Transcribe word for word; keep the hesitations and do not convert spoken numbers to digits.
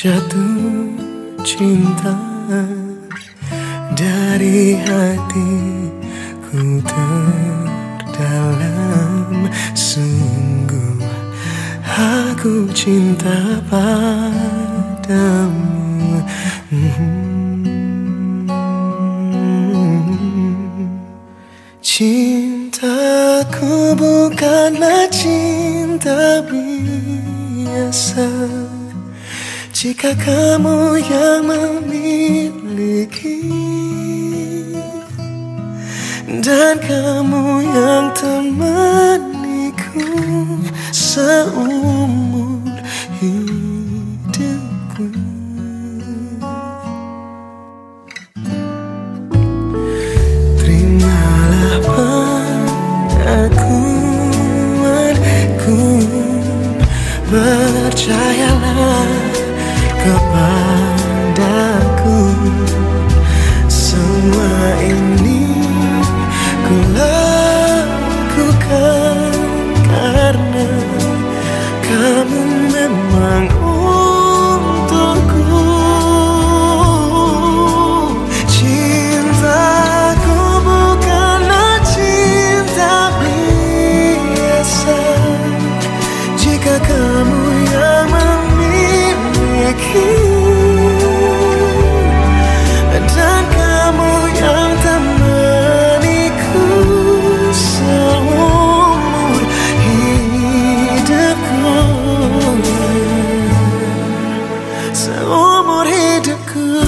Jatuh cinta dari hatiku terdalam. Sungguh aku cinta padamu. Cintaku bukanlah cinta biasa. Jika kamu yang memiliki dan kamu yang temaniku seumur hidupku. Terimalah pengakuanku, percayalah kepadaku. Semua ini ku lakukan karena kamu memang untukku. Cintaku bukanlah cinta biasa. Jika kamu yang memiliki dan kamu yang temaniku seumur hidupku, seumur hidupku.